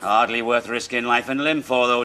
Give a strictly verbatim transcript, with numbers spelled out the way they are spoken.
Hardly worth risking life and limb for, those